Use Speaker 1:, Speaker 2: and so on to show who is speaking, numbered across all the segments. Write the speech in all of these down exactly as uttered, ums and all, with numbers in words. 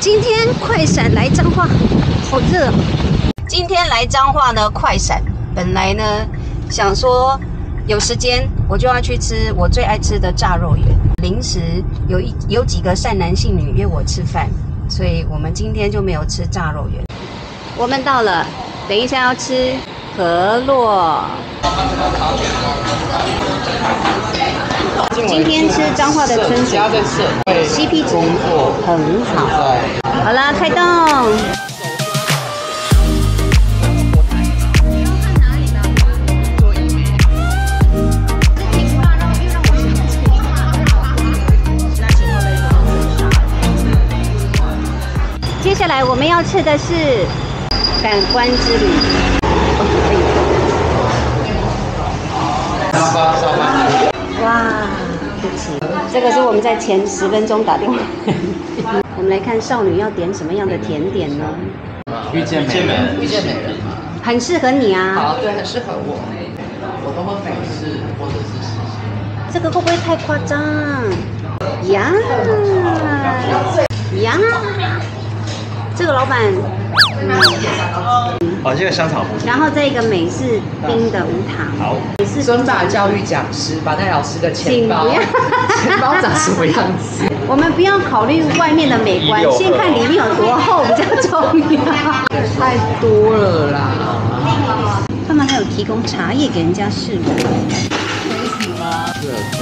Speaker 1: 今天快闪来彰化，好热。今天来彰化呢，快闪。本来呢想说有时间我就要去吃我最爱吃的炸肉圆。临时有一有几个善男信女约我吃饭，所以我们今天就没有吃炸肉圆。我们到了，等一下要吃河洛。今天吃彰化的春笋 ，C P 值很好。好啦，开动！接下来我们要吃的是感官之旅。哇，对不起，这个是我们在前十分钟打电话。我们来看少女要点什么样的甜点呢？
Speaker 2: 遇见美人，遇见美人嘛，
Speaker 1: 很适合你啊。
Speaker 2: 好，对，很适合我。我都会美式或者是西式。
Speaker 1: 这个会不会太夸张？呀呀！这个老板，嗯，
Speaker 3: 哦，这个香草糊，
Speaker 1: 然后这个美式冰的无糖，
Speaker 3: 好，
Speaker 1: 美式
Speaker 2: 尊巴教育讲师，巴奈老师的钱包，钱包长什么样子？
Speaker 1: 我们不要考虑外面的美观，先看里面有多厚比较重要。
Speaker 2: 太多了啦！
Speaker 1: 他们还有提供茶叶给人家试闻。
Speaker 2: 可以吗？
Speaker 3: 这跳。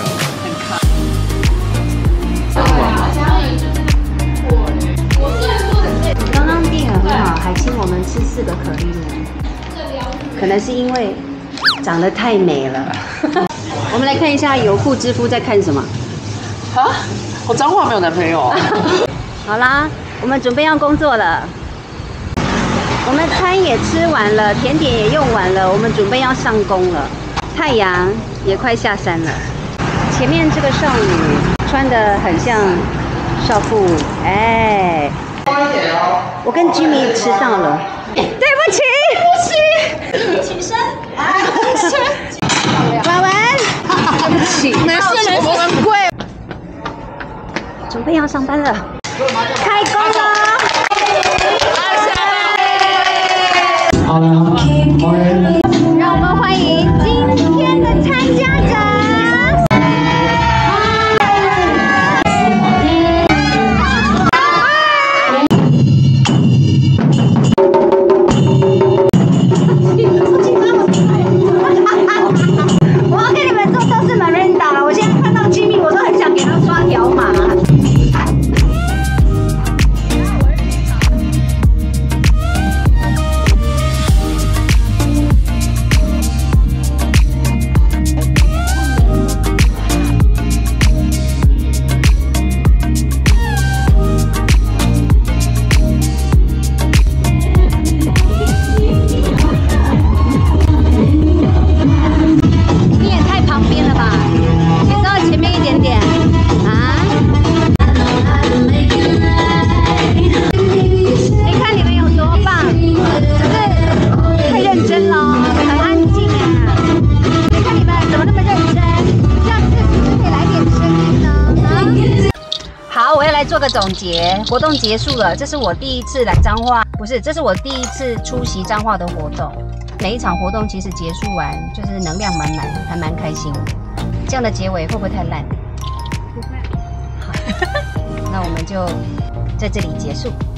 Speaker 1: 刚刚地很好，还请我们吃四个可丽呢。可能是因为长得太美了。我们来看一下有妇之夫在看什么。
Speaker 2: 啊？我彰化没有男朋友。
Speaker 1: 好啦，我们准备要工作了。我们餐也吃完了，甜点也用完了，我们准备要上工了。太阳也快下山了。前面这个少女穿得很像少妇，哎。我跟 Jimmy 迟到了，对不起，对不起，起身，婉婉，对不起，
Speaker 2: 没事没事，很贵。
Speaker 1: 准备要上班了，开工了。让我们欢迎今天的参加者。做个总结，活动结束了。这是我第一次来彰化，不是，这是我第一次出席彰化的活动。每一场活动其实结束完就是能量满满，还蛮开心的。这样的结尾会不会太烂？不会。好，那我们就在这里结束。